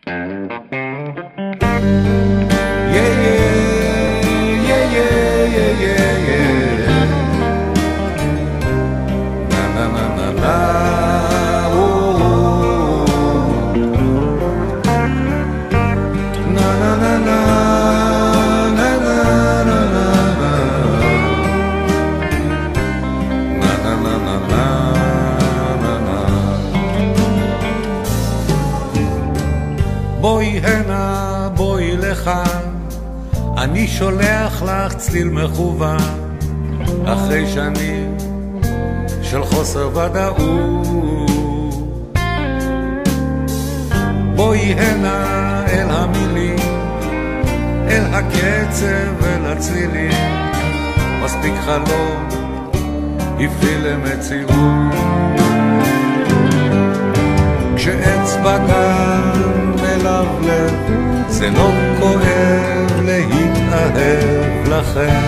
בואי הנה, בואי לך, אני שולח לך צליל מכוון, אחרי שנים של חוסר ודאות. בואי הנה אל המילים, אל הקצב ואל הצלילים, מספיק חלום הפעיל למציאות. כשאצבע כאן מלבלב, זה לא כואב להתאהב לכם,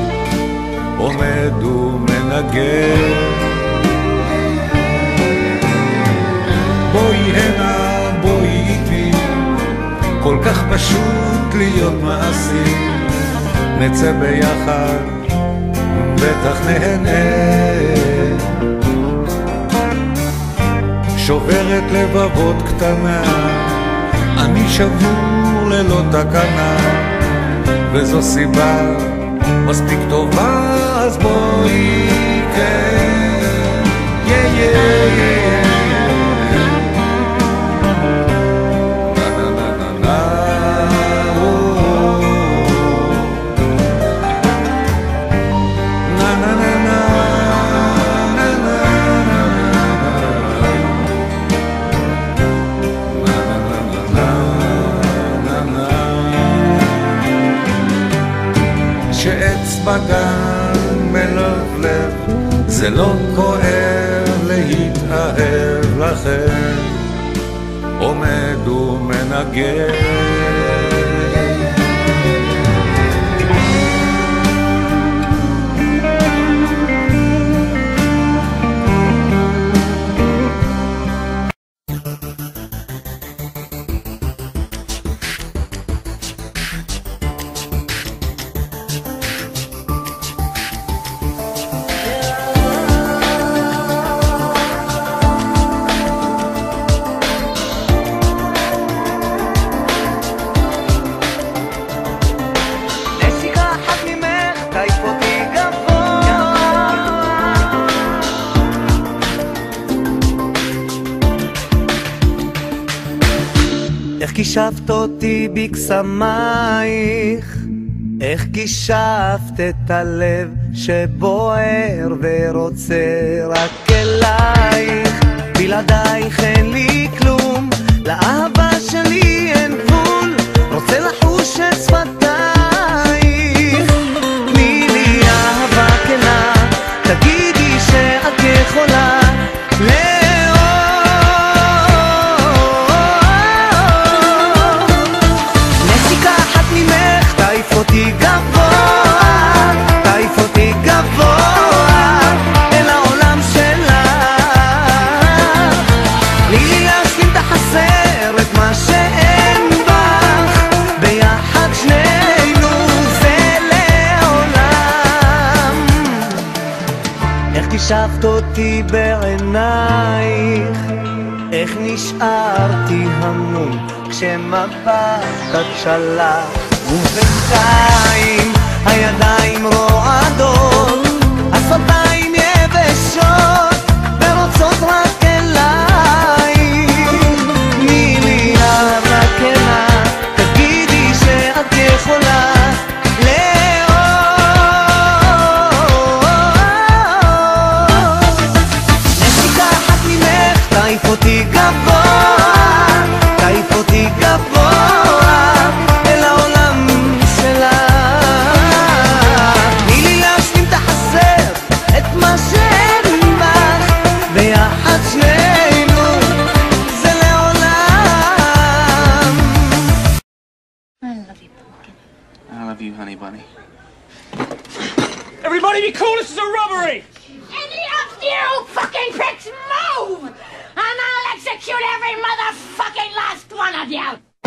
עומד ומנגן. בואי הנה, בואי איתי, כל כך פשוט להיות מעשי, נצא ביחד, בטח נהנה. שוברת לבבות קטנה, אני שבור ללא תקנה, וזו סיבה מספיק טובה, אז בואי כן, בגן מלבלב, זה לא כואב להתאהב לכם, עומד ומנגן. גישבת אותי בקסמייך, איך גישבת את הלב שבוער ורוצה רק אלייך, בלעדייך אין לי כלום, לאהבה שלי אין גבול, רוצה לחוש את שפתייך, תני לי אהבה כנה, תגידי שאת יכולה אותי גבוה, תעיף אותי גבוה אל העולם שלה, תני לי להשלים את החסר, את מה שאין בך, ביחד שנינו זה לעולם. איך גישבת אותי בעינייך, איך נשארתי המום כשמבטת שלך, ובינתיים הידיים רועדות, השפתיים יבשות ורוצות רק אלייך, תני לי אהבה כנה, תגידי שאת יכולה לאהוב. נשיקה אחת ממך תעיף אותי גבוה, תעיף אותי גבוה אל העולם שלה, תני לי להשלים את החסר, את מה שאין בך, ביחד שנינו זה לעולם. I love you, pumpkin. I love you, honey bunny. Everybody be cool, this is a robbery! Any of you fucking pricks move! And I'll execute every motherfucking last one of you!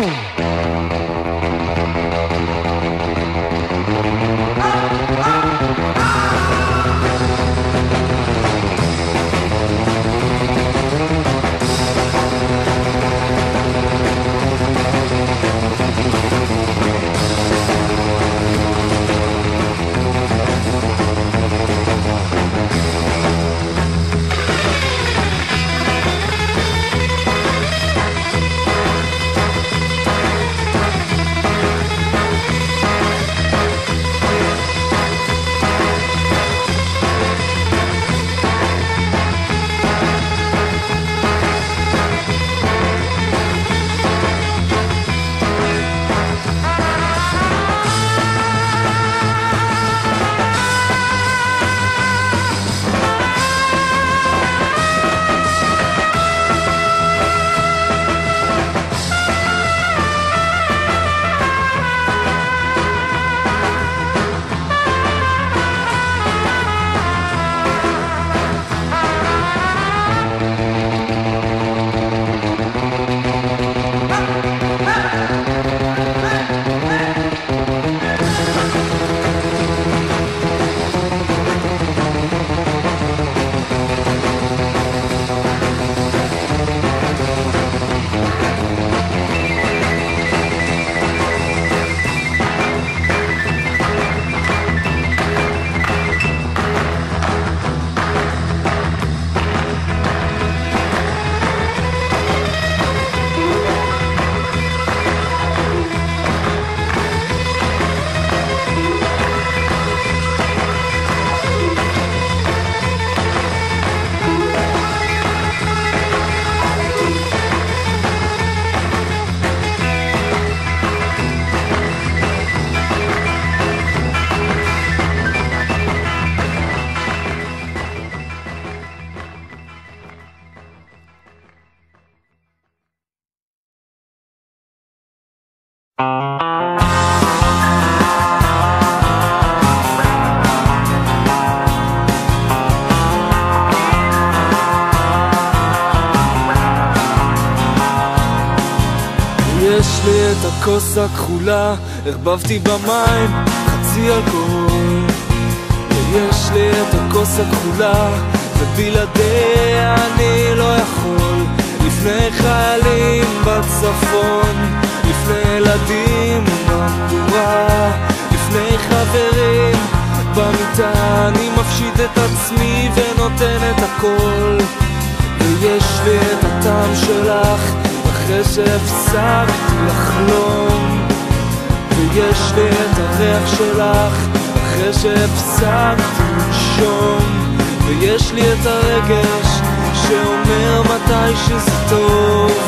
יש לי את הכוס הכחולה, הרבבתי במים חצי אלכוהול. ויש לי את הכוס הכחולה, ובלעדיה אני לא יכול. לפני חיילים בצפון, לפני ילדים במדורה, לפני חברים במיטה, אני מפשיט את עצמי ונותן את הכל. ויש לי את הטעם שלך אחרי שהפסקתי לחלום, ויש לי את הריח שלך אחרי שהפסקתי לנשום, ויש לי את הרגש שאומר מתי שזה טוב.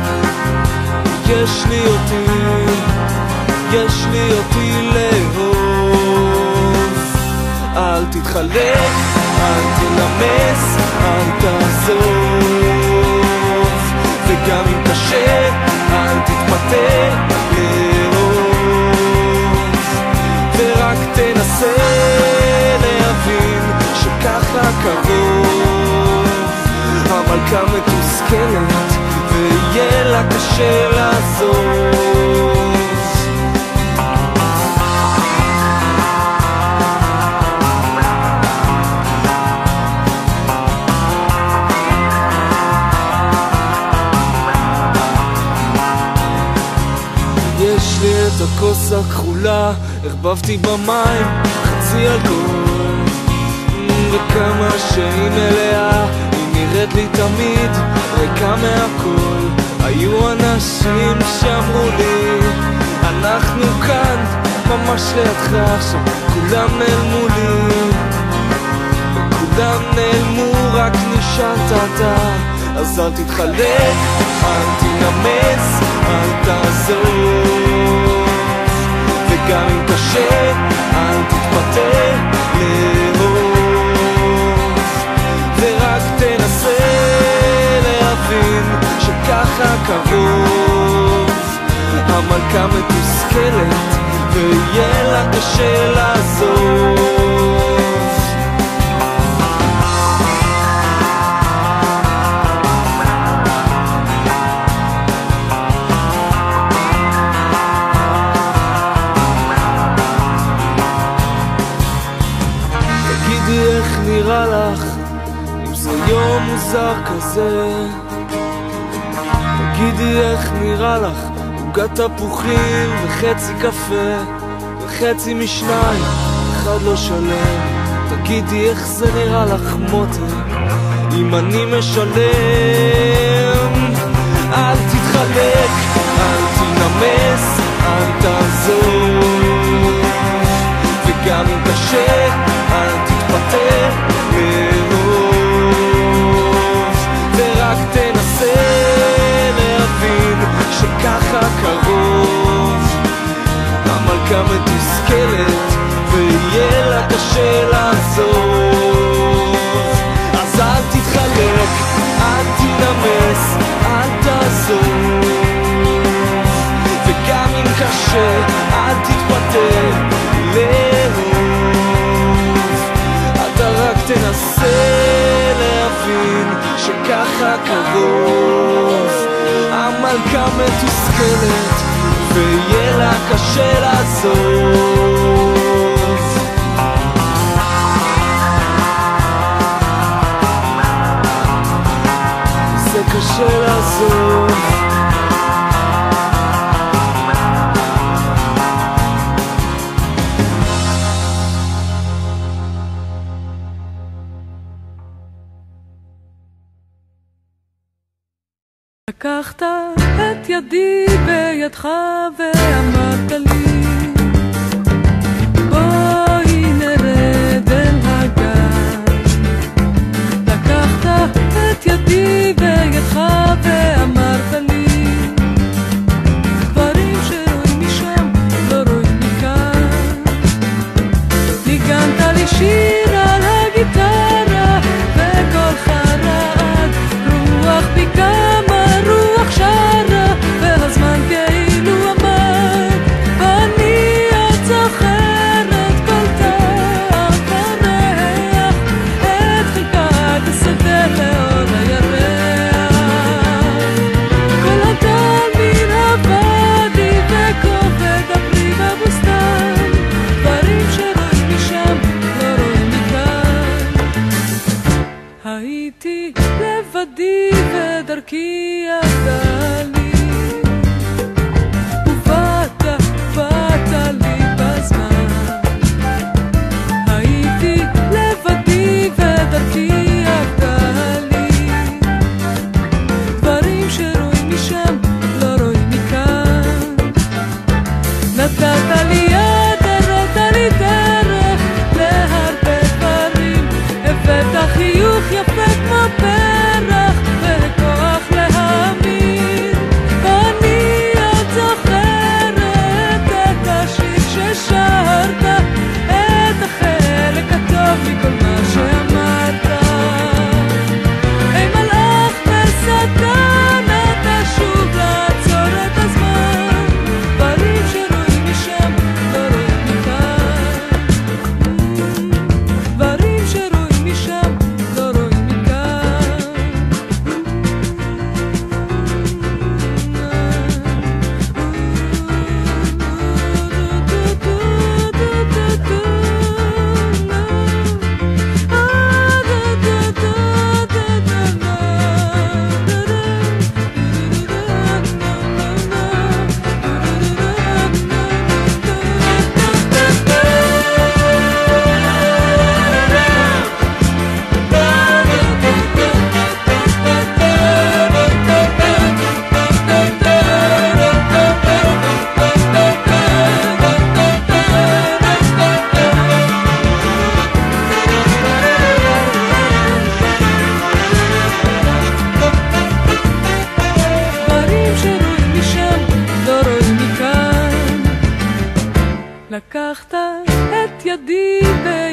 יש לי אותי לאהוב. אל תתחלק, אל תנמס, אל תעזוב, וגם אם קשה, אל תתפתה לאהוב, ורק תנסה להבין שככה קרוב. המלכה מתוסכלת ויהיה לה קשה לעזוב. יש לי את הכוס הכחולה, הרבבתי במים חצי אלכוהול, וכמה שהיא מלאה היא נראית לי תמיד ריקה מהכל. היו אנשים שאמרו לי אנחנו כאן ממש לידך, עכשיו כולם נעלמו לי, וכולם נעלמו רק נשארת אתה. אז אל תתחלק, אל תנמס, אל תעזוב, וגם אם קשה, אל תתפתה לאהוב, ורק תנסה להבין שככה קרוב. המלכה מתוסכלת ויהיה לה קשה לעזוב. איך נראה לך אם זה יום מוזר כזה? תגידי איך נראה לך עוגת תפוחים וחצי קפה וחצי משניים, אחד לא שלם. תגידי איך זה נראה לך מותק אם אני משלם. אל תתחלק, אל תנמס, אל תעזוב, וגם אם קשה אל תתפתה לאהוב, ורק תנסה להבין שככה קרוב. המלכה מתוסכלת ויהיה לה קשה לעזוב. אז אל תתחלק, אל תנמס, אל תעזוב, וגם אם קשה אל תתפתה לאהוב. אתה רק תנסה להבין שככה קרוב. המלכה מתוסכלת ויהיה לה קשה לעזוב. זה קשה לעזוב. לקחת את ידי בידך ואמרת לי בואי נרד אל הגן. לקחת את ידי בידך ואמרת לי דברים שרואים משם לא רואים מכאן. ניגנת לי שיר על הגיטרה וקולך רעד, רוח בי קמה, רוח שרה, והזמן כאילו אמר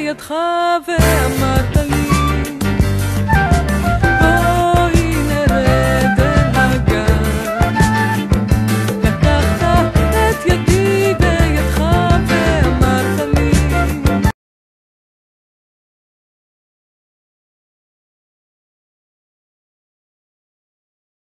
ידך ואמרת